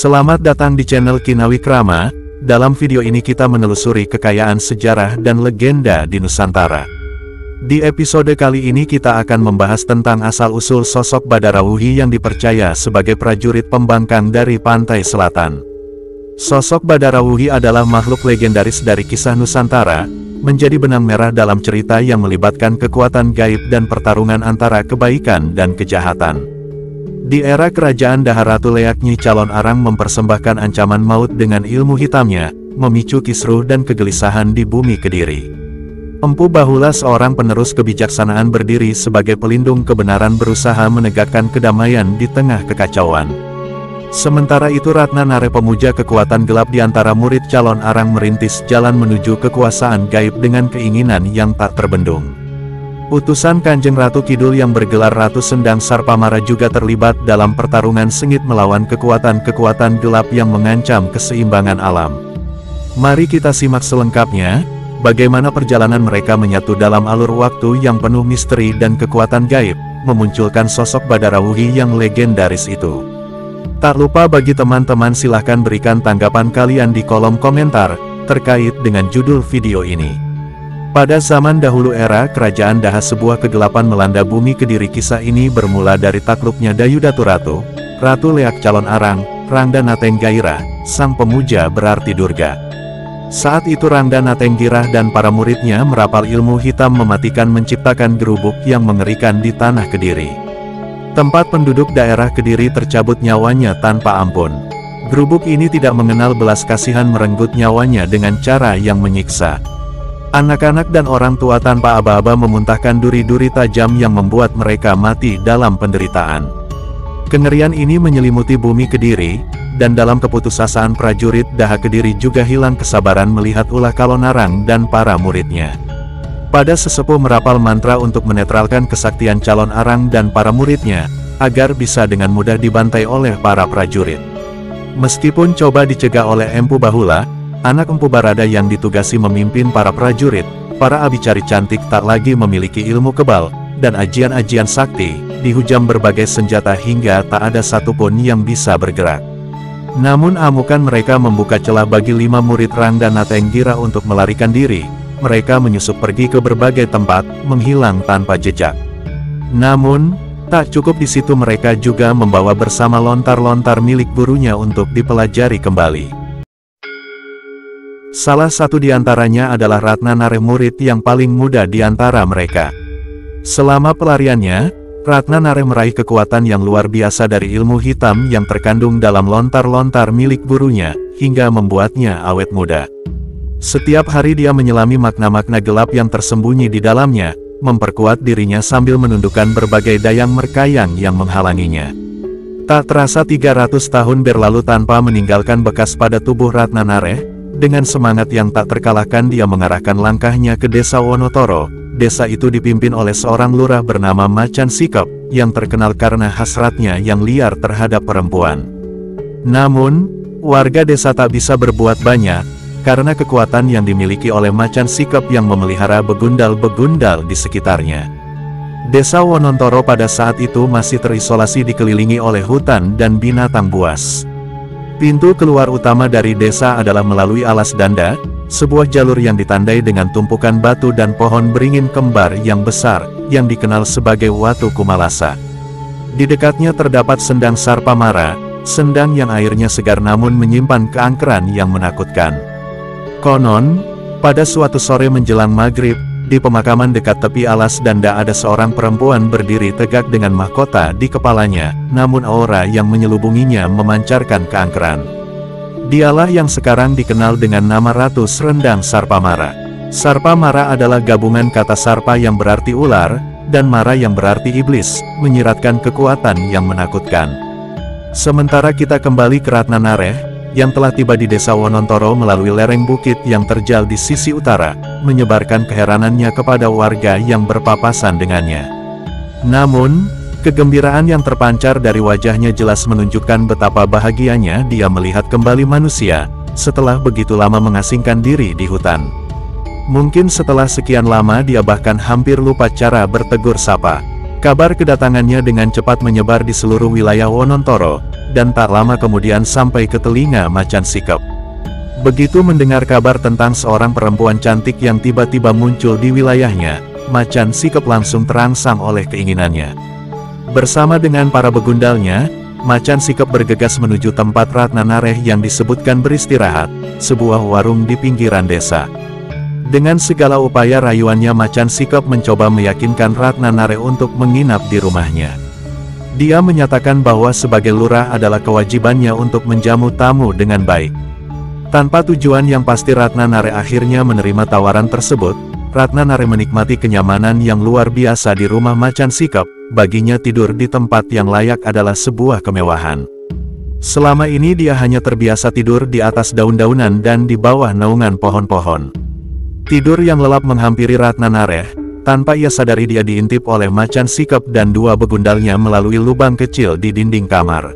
Selamat datang di channel Kinawikrama. Dalam video ini kita menelusuri kekayaan sejarah dan legenda di Nusantara. Di episode kali ini kita akan membahas tentang asal-usul sosok Badarawuhi yang dipercaya sebagai prajurit pembangkang dari pantai selatan. Sosok Badarawuhi adalah makhluk legendaris dari kisah Nusantara, menjadi benang merah dalam cerita yang melibatkan kekuatan gaib dan pertarungan antara kebaikan dan kejahatan. Di era kerajaan Daharatu Leak Nyi Calon Arang mempersembahkan ancaman maut dengan ilmu hitamnya, memicu kisruh dan kegelisahan di bumi Kediri. Empu Bahula, seorang penerus kebijaksanaan, berdiri sebagai pelindung kebenaran, berusaha menegakkan kedamaian di tengah kekacauan. Sementara itu Ratna Nare, pemuja kekuatan gelap di antara murid Calon Arang, merintis jalan menuju kekuasaan gaib dengan keinginan yang tak terbendung. Utusan Kanjeng Ratu Kidul yang bergelar Ratu Sendang Sarpamara juga terlibat dalam pertarungan sengit melawan kekuatan-kekuatan gelap yang mengancam keseimbangan alam. Mari kita simak selengkapnya, bagaimana perjalanan mereka menyatu dalam alur waktu yang penuh misteri dan kekuatan gaib, memunculkan sosok Badarawuhi yang legendaris itu. Tak lupa bagi teman-teman, silahkan berikan tanggapan kalian di kolom komentar, terkait dengan judul video ini. Pada zaman dahulu era kerajaan Daha, sebuah kegelapan melanda bumi Kediri. Kisah ini bermula dari takluknya Dayudatu Ratu, Ratu Leak Calon Arang, Rangda Natenggairah, sang pemuja berarti Durga. Saat itu Rangda Natenggirah dan para muridnya merapal ilmu hitam mematikan, menciptakan gerubuk yang mengerikan di tanah Kediri. Tempat penduduk daerah Kediri tercabut nyawanya tanpa ampun. Gerubuk ini tidak mengenal belas kasihan, merenggut nyawanya dengan cara yang menyiksa. Anak-anak dan orang tua tanpa aba-aba memuntahkan duri-duri tajam yang membuat mereka mati dalam penderitaan. Kengerian ini menyelimuti bumi Kediri, dan dalam keputusasaan prajurit Daha Kediri juga hilang kesabaran melihat ulah Calon Arang dan para muridnya. Pada sesepuh merapal mantra untuk menetralkan kesaktian Calon Arang dan para muridnya, agar bisa dengan mudah dibantai oleh para prajurit. Meskipun coba dicegah oleh Empu Bahula, anak Empu Barada yang ditugasi memimpin para prajurit, para abicari cantik tak lagi memiliki ilmu kebal, dan ajian-ajian sakti, dihujam berbagai senjata hingga tak ada satupun yang bisa bergerak. Namun amukan mereka membuka celah bagi 5 murid Rangda Natenggirah untuk melarikan diri. Mereka menyusup pergi ke berbagai tempat, menghilang tanpa jejak. Namun, tak cukup di situ, mereka juga membawa bersama lontar-lontar milik gurunya untuk dipelajari kembali. Salah satu di antaranya adalah Ratna Nare, murid yang paling muda di antara mereka. Selama pelariannya, Ratna Nare meraih kekuatan yang luar biasa dari ilmu hitam yang terkandung dalam lontar-lontar milik gurunya, hingga membuatnya awet muda. Setiap hari dia menyelami makna-makna gelap yang tersembunyi di dalamnya, memperkuat dirinya sambil menundukkan berbagai dayang merkayang yang menghalanginya. Tak terasa 300 tahun berlalu tanpa meninggalkan bekas pada tubuh Ratna Nare. Dengan semangat yang tak terkalahkan dia mengarahkan langkahnya ke desa Wonotoro. Desa itu dipimpin oleh seorang lurah bernama Macan Sikep, yang terkenal karena hasratnya yang liar terhadap perempuan. Namun, warga desa tak bisa berbuat banyak, karena kekuatan yang dimiliki oleh Macan Sikep yang memelihara begundal-begundal di sekitarnya. Desa Wonotoro pada saat itu masih terisolasi, dikelilingi oleh hutan dan binatang buas. Pintu keluar utama dari desa adalah melalui Alas Danda, sebuah jalur yang ditandai dengan tumpukan batu dan pohon beringin kembar yang besar, yang dikenal sebagai Watu Kumalasa. Di dekatnya terdapat Sendang Sarpamara, sendang yang airnya segar namun menyimpan keangkeran yang menakutkan. Konon, pada suatu sore menjelang maghrib, di pemakaman dekat tepi Alas Danda ada seorang perempuan berdiri tegak dengan mahkota di kepalanya, namun aura yang menyelubunginya memancarkan keangkeran. Dialah yang sekarang dikenal dengan nama Ratu Sendang Sarpamara. Sarpamara adalah gabungan kata Sarpa yang berarti ular, dan Mara yang berarti iblis, menyiratkan kekuatan yang menakutkan. Sementara kita kembali ke Ratna Nare, yang telah tiba di desa Wonotoro melalui lereng bukit yang terjal di sisi utara, menyebarkan keheranannya kepada warga yang berpapasan dengannya. Namun, kegembiraan yang terpancar dari wajahnya jelas menunjukkan betapa bahagianya dia melihat kembali manusia, setelah begitu lama mengasingkan diri di hutan. Mungkin setelah sekian lama dia bahkan hampir lupa cara bertegur sapa. Kabar kedatangannya dengan cepat menyebar di seluruh wilayah Wonotoro, dan tak lama kemudian sampai ke telinga Macan Sikep. Begitu mendengar kabar tentang seorang perempuan cantik yang tiba-tiba muncul di wilayahnya, Macan Sikep langsung terangsang oleh keinginannya. Bersama dengan para begundalnya, Macan Sikep bergegas menuju tempat Ratna Nareh yang disebutkan beristirahat, sebuah warung di pinggiran desa. Dengan segala upaya rayuannya, Macan Sikep mencoba meyakinkan Ratna Nareh untuk menginap di rumahnya. Dia menyatakan bahwa sebagai lurah adalah kewajibannya untuk menjamu tamu dengan baik. Tanpa tujuan yang pasti, Ratna Nareh akhirnya menerima tawaran tersebut. Ratna Nareh menikmati kenyamanan yang luar biasa di rumah Macan Sikep. Baginya tidur di tempat yang layak adalah sebuah kemewahan. Selama ini dia hanya terbiasa tidur di atas daun-daunan dan di bawah naungan pohon-pohon. Tidur yang lelap menghampiri Ratna Nareh. Tanpa ia sadari dia diintip oleh Macan Sikep dan dua begundalnya melalui lubang kecil di dinding kamar.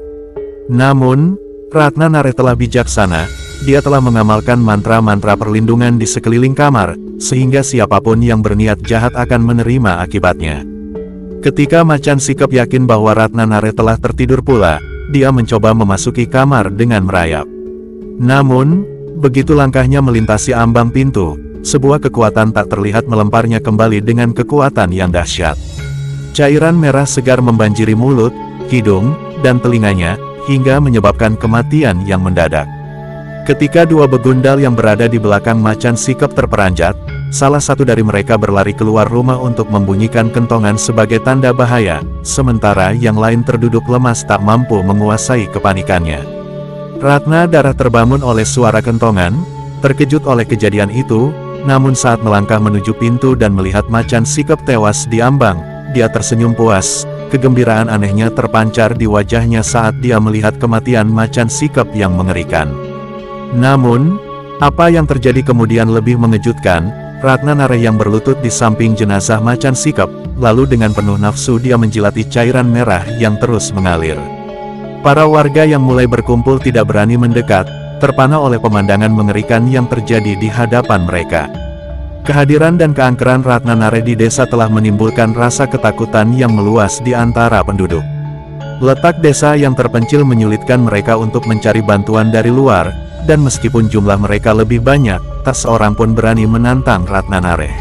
Namun, Ratna Nareh telah bijaksana. Dia telah mengamalkan mantra-mantra perlindungan di sekeliling kamar, sehingga siapapun yang berniat jahat akan menerima akibatnya. Ketika Macan Sikep yakin bahwa Ratna Nareh telah tertidur pula, dia mencoba memasuki kamar dengan merayap. Namun, begitu langkahnya melintasi ambang pintu, sebuah kekuatan tak terlihat melemparnya kembali dengan kekuatan yang dahsyat. Cairan merah segar membanjiri mulut, hidung, dan telinganya, hingga menyebabkan kematian yang mendadak. Ketika dua begundal yang berada di belakang Macan Sikep terperanjat, salah satu dari mereka berlari keluar rumah untuk membunyikan kentongan sebagai tanda bahaya, sementara yang lain terduduk lemas tak mampu menguasai kepanikannya. Ratna Nareh terbangun oleh suara kentongan, terkejut oleh kejadian itu. Namun saat melangkah menuju pintu dan melihat Macan Sikep tewas di ambang, dia tersenyum puas. Kegembiraan anehnya terpancar di wajahnya saat dia melihat kematian Macan Sikep yang mengerikan. Namun, apa yang terjadi kemudian lebih mengejutkan. Ratna Nareh yang berlutut di samping jenazah Macan Sikep, lalu dengan penuh nafsu dia menjilati cairan merah yang terus mengalir. Para warga yang mulai berkumpul tidak berani mendekat, terpana oleh pemandangan mengerikan yang terjadi di hadapan mereka. Kehadiran dan keangkeran Ratna Nareh di desa telah menimbulkan rasa ketakutan yang meluas di antara penduduk. Letak desa yang terpencil menyulitkan mereka untuk mencari bantuan dari luar, dan meskipun jumlah mereka lebih banyak, tak seorang pun berani menantang Ratna Nareh.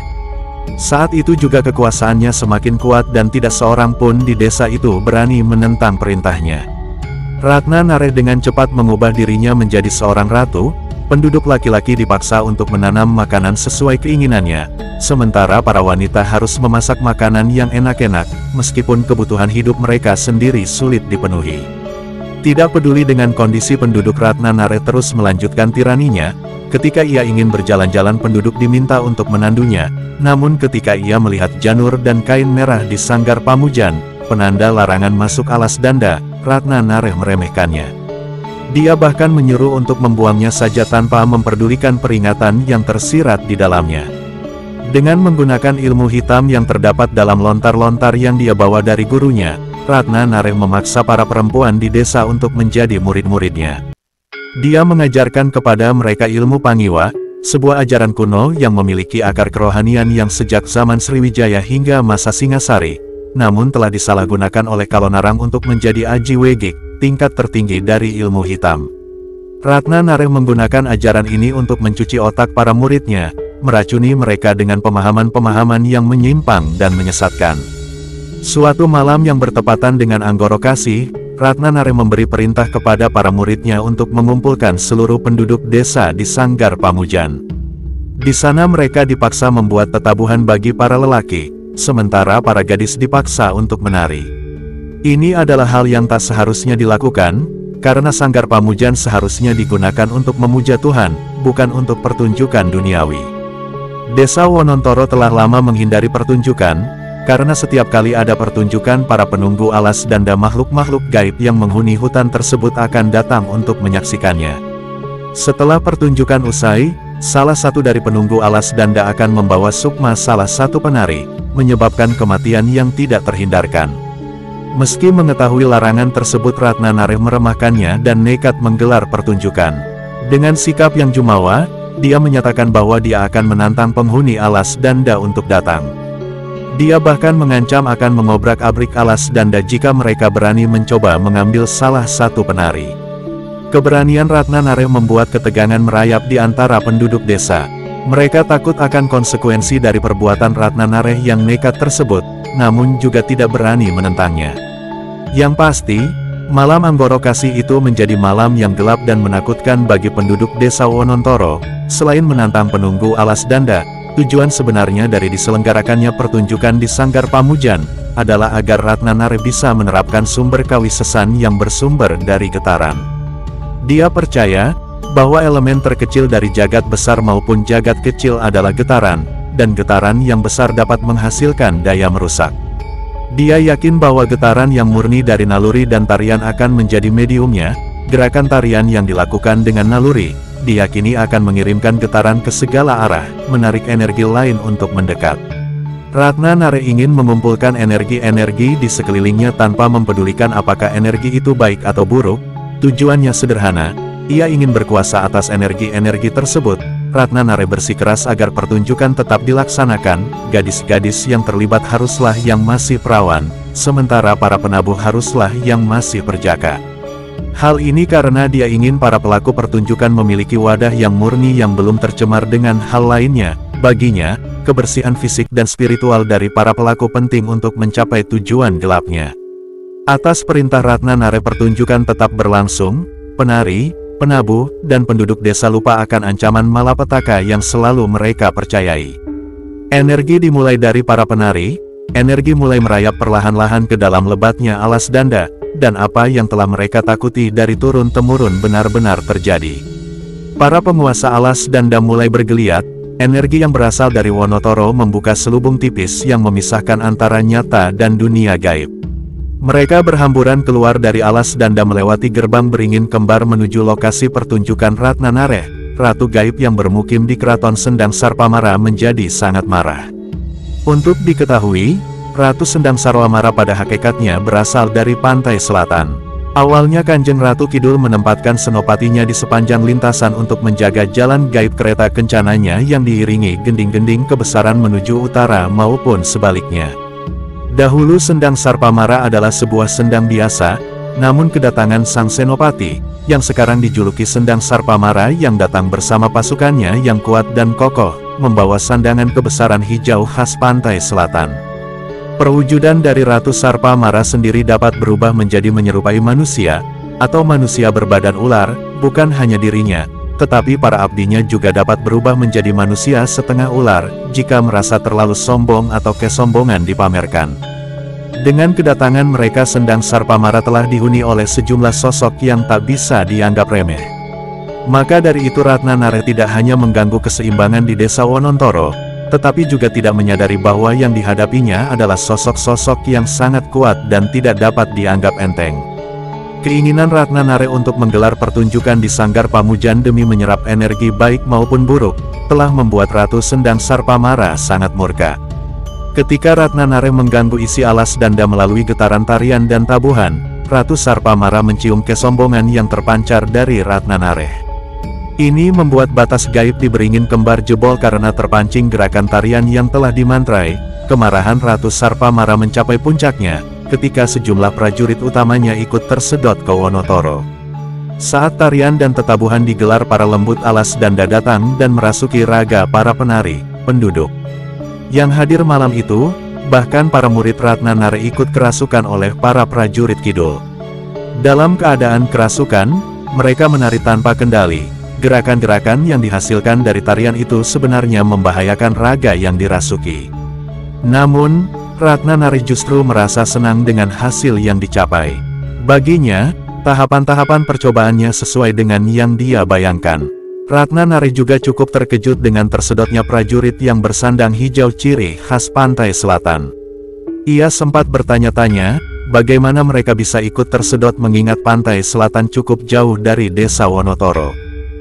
Saat itu juga kekuasaannya semakin kuat dan tidak seorang pun di desa itu berani menentang perintahnya. Ratna Nareh dengan cepat mengubah dirinya menjadi seorang ratu. Penduduk laki-laki dipaksa untuk menanam makanan sesuai keinginannya, sementara para wanita harus memasak makanan yang enak-enak, meskipun kebutuhan hidup mereka sendiri sulit dipenuhi. Tidak peduli dengan kondisi penduduk, Ratna Nareh terus melanjutkan tiraninya. Ketika ia ingin berjalan-jalan, penduduk diminta untuk menandunya, namun ketika ia melihat janur dan kain merah di sanggar pamujan, penanda larangan masuk alas danda, Ratna Nareh meremehkannya. Dia bahkan menyuruh untuk membuangnya saja tanpa memperdulikan peringatan yang tersirat di dalamnya. Dengan menggunakan ilmu hitam yang terdapat dalam lontar-lontar yang dia bawa dari gurunya, Ratna Nareh memaksa para perempuan di desa untuk menjadi murid-muridnya. Dia mengajarkan kepada mereka ilmu Pangiwa, sebuah ajaran kuno yang memiliki akar kerohanian yang sejak zaman Sriwijaya hingga masa Singasari, namun telah disalahgunakan oleh Kalonarang untuk menjadi Aji Wegik, tingkat tertinggi dari ilmu hitam. Ratna Nareh menggunakan ajaran ini untuk mencuci otak para muridnya, meracuni mereka dengan pemahaman-pemahaman yang menyimpang dan menyesatkan. Suatu malam yang bertepatan dengan Anggoro Kasih, Ratna Nareh memberi perintah kepada para muridnya untuk mengumpulkan seluruh penduduk desa di Sanggar Pamujan. Di sana mereka dipaksa membuat tetabuhan bagi para lelaki, sementara para gadis dipaksa untuk menari. Ini adalah hal yang tak seharusnya dilakukan, karena Sanggar Pamujan seharusnya digunakan untuk memuja Tuhan, bukan untuk pertunjukan duniawi. Desa Wonontoro telah lama menghindari pertunjukan, karena setiap kali ada pertunjukan para penunggu alas danda makhluk-makhluk gaib yang menghuni hutan tersebut akan datang untuk menyaksikannya. Setelah pertunjukan usai, salah satu dari penunggu alas danda akan membawa sukma salah satu penari, menyebabkan kematian yang tidak terhindarkan. Meski mengetahui larangan tersebut, Ratna Nareh meremahkannya dan nekat menggelar pertunjukan. Dengan sikap yang jumawa, dia menyatakan bahwa dia akan menantang penghuni alas danda untuk datang. Dia bahkan mengancam akan mengobrak-abrik alas Danda jika mereka berani mencoba mengambil salah satu penari. Keberanian Ratna Nareh membuat ketegangan merayap di antara penduduk desa. Mereka takut akan konsekuensi dari perbuatan Ratna Nareh yang nekat tersebut, namun juga tidak berani menentangnya. Yang pasti, malam Anggoro Kasih itu menjadi malam yang gelap dan menakutkan bagi penduduk desa Wonontoro. Selain menantang penunggu alas Danda, tujuan sebenarnya dari diselenggarakannya pertunjukan di Sanggar Pamujan adalah agar Ratna Nareh bisa menerapkan sumber kawisesan yang bersumber dari getaran. Dia percaya bahwa elemen terkecil dari jagat besar maupun jagat kecil adalah getaran, dan getaran yang besar dapat menghasilkan daya merusak. Dia yakin bahwa getaran yang murni dari naluri dan tarian akan menjadi mediumnya. Gerakan tarian yang dilakukan dengan naluri diyakini akan mengirimkan getaran ke segala arah, menarik energi lain untuk mendekat. Ratna Nareh ingin mengumpulkan energi-energi di sekelilingnya tanpa mempedulikan apakah energi itu baik atau buruk. Tujuannya sederhana, ia ingin berkuasa atas energi-energi tersebut. Ratna Nareh bersikeras agar pertunjukan tetap dilaksanakan. Gadis-gadis yang terlibat haruslah yang masih perawan, sementara para penabuh haruslah yang masih perjaka. Hal ini karena dia ingin para pelaku pertunjukan memiliki wadah yang murni yang belum tercemar dengan hal lainnya. Baginya, kebersihan fisik dan spiritual dari para pelaku penting untuk mencapai tujuan gelapnya. Atas perintah Ratna Nareh pertunjukan tetap berlangsung. Penari, penabuh, dan penduduk desa lupa akan ancaman malapetaka yang selalu mereka percayai. Energi dimulai dari para penari. Energi mulai merayap perlahan-lahan ke dalam lebatnya alas Danda, dan apa yang telah mereka takuti dari turun-temurun benar-benar terjadi. Para penguasa alas Danda mulai bergeliat. Energi yang berasal dari Wonotoro membuka selubung tipis yang memisahkan antara nyata dan dunia gaib. Mereka berhamburan keluar dari alas Danda melewati gerbang beringin kembar menuju lokasi pertunjukan Ratna Nareh. Ratu gaib yang bermukim di Keraton Sendang Sarpamara menjadi sangat marah. Untuk diketahui, Ratu Sendang Sarpamara pada hakikatnya berasal dari pantai selatan. Awalnya Kanjeng Ratu Kidul menempatkan senopatinya di sepanjang lintasan untuk menjaga jalan gaib kereta kencananya yang diiringi gending-gending kebesaran menuju utara maupun sebaliknya. Dahulu Sendang Sarpamara adalah sebuah sendang biasa, namun kedatangan sang senopati, yang sekarang dijuluki Sendang Sarpamara yang datang bersama pasukannya yang kuat dan kokoh, membawa sandangan kebesaran hijau khas pantai selatan. Perwujudan dari Ratu Sarpamara sendiri dapat berubah menjadi menyerupai manusia, atau manusia berbadan ular. Bukan hanya dirinya, tetapi para abdinya juga dapat berubah menjadi manusia setengah ular, jika merasa terlalu sombong atau kesombongan dipamerkan. Dengan kedatangan mereka Sendang Sarpamara telah dihuni oleh sejumlah sosok yang tak bisa dianggap remeh. Maka dari itu Ratna Nareh tidak hanya mengganggu keseimbangan di desa Wonontoro, tetapi juga tidak menyadari bahwa yang dihadapinya adalah sosok-sosok yang sangat kuat dan tidak dapat dianggap enteng. Keinginan Ratna Nareh untuk menggelar pertunjukan di Sanggar Pamujan demi menyerap energi baik maupun buruk, telah membuat Ratu Sendang Sarpamara sangat murka. Ketika Ratna Nareh mengganggu isi alas Danda melalui getaran tarian dan tabuhan, Ratu Sarpamara mencium kesombongan yang terpancar dari Ratna Nareh. Ini membuat batas gaib di beringin kembar jebol karena terpancing gerakan tarian yang telah dimantrai. Kemarahan Ratu Sarpamara mencapai puncaknya, ketika sejumlah prajurit utamanya ikut tersedot ke Wonotoro. Saat tarian dan tetabuhan digelar para lembut alas Danda datang dan merasuki raga para penari, penduduk yang hadir malam itu. Bahkan para murid Ratna Nareh ikut kerasukan oleh para prajurit kidul. Dalam keadaan kerasukan, mereka menari tanpa kendali. Gerakan-gerakan yang dihasilkan dari tarian itu sebenarnya membahayakan raga yang dirasuki. Namun, Ratna Nareh justru merasa senang dengan hasil yang dicapai. Baginya, tahapan-tahapan percobaannya sesuai dengan yang dia bayangkan. Ratna Nareh juga cukup terkejut dengan tersedotnya prajurit yang bersandang hijau ciri khas pantai selatan. Ia sempat bertanya-tanya, bagaimana mereka bisa ikut tersedot mengingat pantai selatan cukup jauh dari desa Wonotoro.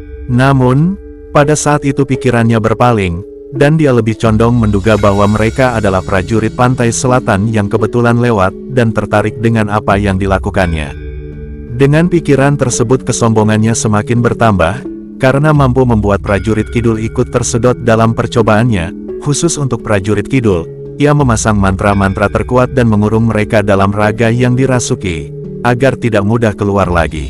Namun, pada saat itu pikirannya berpaling, dan dia lebih condong menduga bahwa mereka adalah prajurit pantai selatan yang kebetulan lewat, dan tertarik dengan apa yang dilakukannya. Dengan pikiran tersebut kesombongannya semakin bertambah, karena mampu membuat prajurit kidul ikut tersedot dalam percobaannya. Khusus untuk prajurit kidul, ia memasang mantra-mantra terkuat dan mengurung mereka dalam raga yang dirasuki, agar tidak mudah keluar lagi.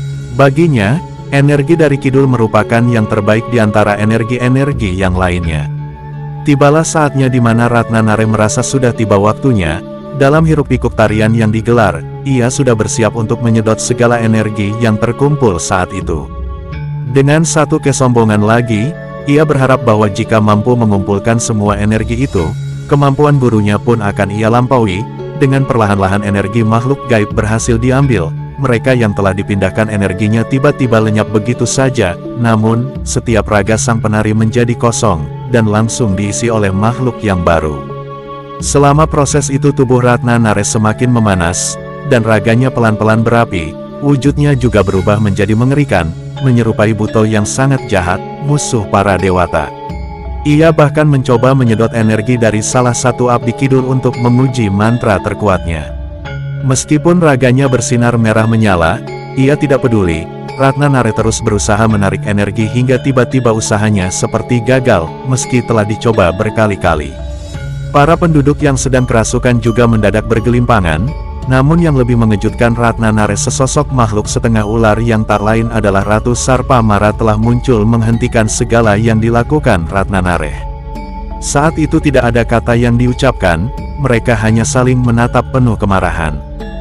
Baginya, energi dari kidul merupakan yang terbaik di antara energi-energi yang lainnya. Tibalah saatnya di mana Ratnanare merasa sudah tiba waktunya. Dalam hiruk-pikuk tarian yang digelar, ia sudah bersiap untuk menyedot segala energi yang terkumpul saat itu. Dengan satu kesombongan lagi, ia berharap bahwa jika mampu mengumpulkan semua energi itu, kemampuan gurunya pun akan ia lampaui. Dengan perlahan-lahan energi makhluk gaib berhasil diambil, mereka yang telah dipindahkan energinya tiba-tiba lenyap begitu saja. Namun, setiap raga sang penari menjadi kosong, dan langsung diisi oleh makhluk yang baru. Selama proses itu tubuh Ratnanare semakin memanas, dan raganya pelan-pelan berapi. Wujudnya juga berubah menjadi mengerikan, menyerupai Buto yang sangat jahat, musuh para dewata. Ia bahkan mencoba menyedot energi dari salah satu abdi kidul untuk menguji mantra terkuatnya. Meskipun raganya bersinar merah menyala, ia tidak peduli. Ratnanare terus berusaha menarik energi hingga tiba-tiba usahanya seperti gagal, meski telah dicoba berkali-kali. Para penduduk yang sedang kerasukan juga mendadak bergelimpangan, namun yang lebih mengejutkan Ratnanare, sesosok makhluk setengah ular yang tak lain adalah Ratu Sarpamara telah muncul menghentikan segala yang dilakukan Ratnanare. Saat itu tidak ada kata yang diucapkan, mereka hanya saling menatap penuh kemarahan.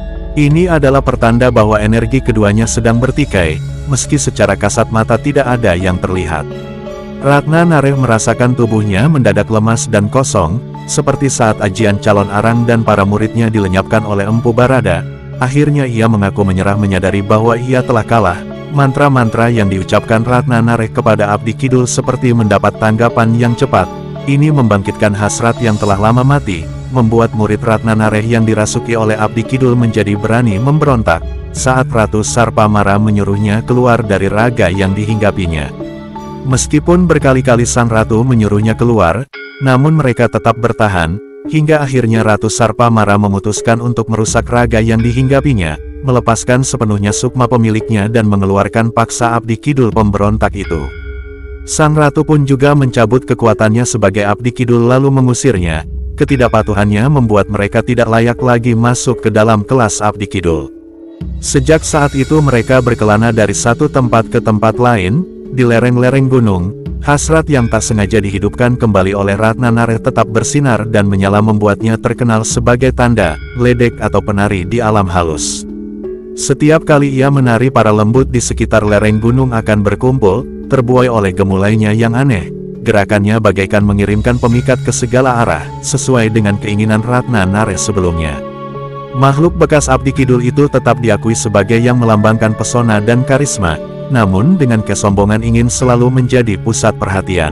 Ini adalah pertanda bahwa energi keduanya sedang bertikai, meski secara kasat mata tidak ada yang terlihat. Ratnanare merasakan tubuhnya mendadak lemas dan kosong, seperti saat ajian calon arang dan para muridnya dilenyapkan oleh Empu Barada. Akhirnya ia mengaku menyerah menyadari bahwa ia telah kalah. Mantra-mantra yang diucapkan Ratnanare kepada abdi kidul seperti mendapat tanggapan yang cepat. Ini membangkitkan hasrat yang telah lama mati, membuat murid Ratnanare yang dirasuki oleh abdi kidul menjadi berani memberontak, saat Ratu Sarpamara menyuruhnya keluar dari raga yang dihinggapinya. Meskipun berkali-kali sang ratu menyuruhnya keluar, namun mereka tetap bertahan, hingga akhirnya Ratu Sarpamara memutuskan untuk merusak raga yang dihinggapinya, melepaskan sepenuhnya sukma pemiliknya dan mengeluarkan paksa abdi kidul pemberontak itu. Sang ratu pun juga mencabut kekuatannya sebagai abdi kidul lalu mengusirnya. Ketidakpatuhannya membuat mereka tidak layak lagi masuk ke dalam kelas abdi kidul. Sejak saat itu mereka berkelana dari satu tempat ke tempat lain, di lereng-lereng gunung. Hasrat yang tak sengaja dihidupkan kembali oleh Ratnanare tetap bersinar dan menyala membuatnya terkenal sebagai tanda, ledek atau penari di alam halus. Setiap kali ia menari para lembut di sekitar lereng gunung akan berkumpul, terbuai oleh gemulainya yang aneh. Gerakannya bagaikan mengirimkan pemikat ke segala arah, sesuai dengan keinginan Ratnanare sebelumnya. Makhluk bekas abdi kidul itu tetap diakui sebagai yang melambangkan pesona dan karisma, namun dengan kesombongan ingin selalu menjadi pusat perhatian.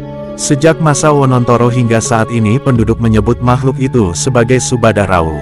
Sejak masa Wonontoro hingga saat ini penduduk menyebut makhluk itu sebagai Subada Rawuh.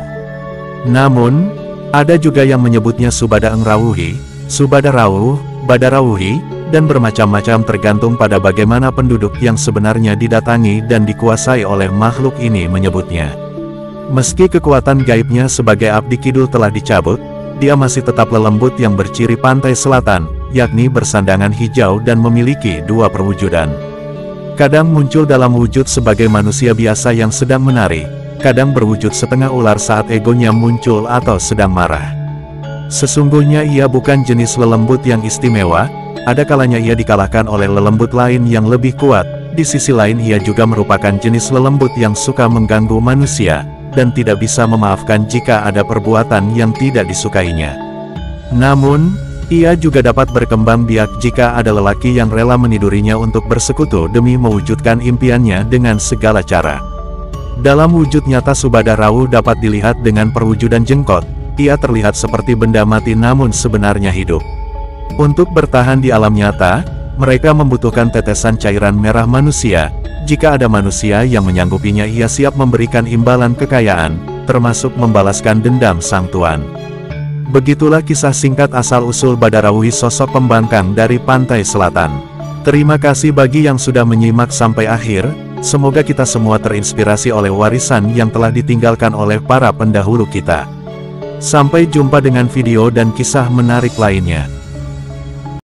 Namun, ada juga yang menyebutnya Subada Engrawuhi, Subada Rawuh, Badarawuhi, dan bermacam-macam tergantung pada bagaimana penduduk yang sebenarnya didatangi dan dikuasai oleh makhluk ini menyebutnya. Meski kekuatan gaibnya sebagai abdi kidul telah dicabut, dia masih tetap lelembut yang berciri pantai selatan, yakni bersandangan hijau dan memiliki dua perwujudan. Kadang muncul dalam wujud sebagai manusia biasa yang sedang menari, kadang berwujud setengah ular saat egonya muncul atau sedang marah. Sesungguhnya ia bukan jenis lelembut yang istimewa, ada kalanya ia dikalahkan oleh lelembut lain yang lebih kuat. Di sisi lain ia juga merupakan jenis lelembut yang suka mengganggu manusia, dan tidak bisa memaafkan jika ada perbuatan yang tidak disukainya. Namun, ia juga dapat berkembang biak jika ada lelaki yang rela menidurinya untuk bersekutu demi mewujudkan impiannya dengan segala cara. Dalam wujud nyata Subada Rawuh dapat dilihat dengan perwujudan jenggot, ia terlihat seperti benda mati namun sebenarnya hidup. Untuk bertahan di alam nyata, mereka membutuhkan tetesan cairan merah manusia. Jika ada manusia yang menyanggupinya ia siap memberikan imbalan kekayaan, termasuk membalaskan dendam sang tuan. Begitulah kisah singkat asal-usul Badarawuhi, sosok pembangkang dari pantai selatan. Terima kasih bagi yang sudah menyimak sampai akhir, semoga kita semua terinspirasi oleh warisan yang telah ditinggalkan oleh para pendahulu kita. Sampai jumpa dengan video dan kisah menarik lainnya.